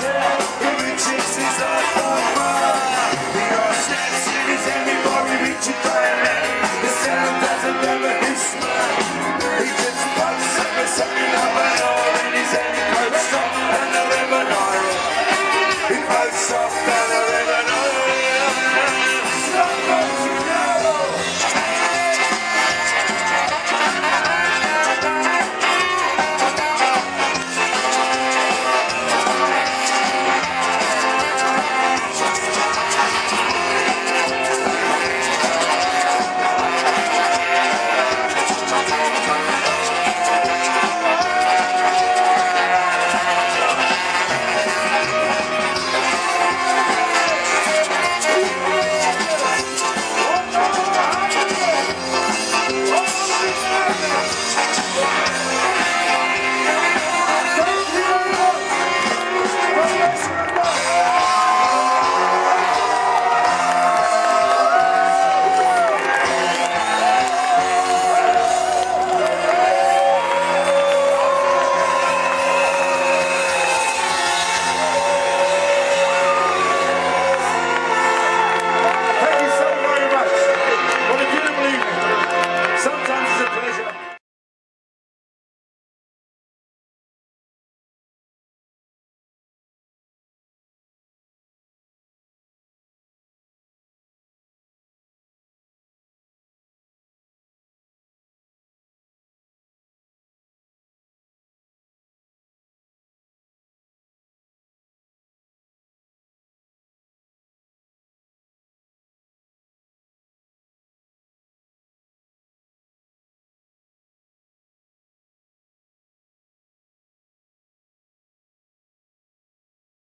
hair, he reaches his life on fire. He got snacks in his hand before he reaches fire. The sound doesn't ever his smile. He just pipes up a sucking up an oar in his hand. He pipes off and the river Nile. He pipes off and the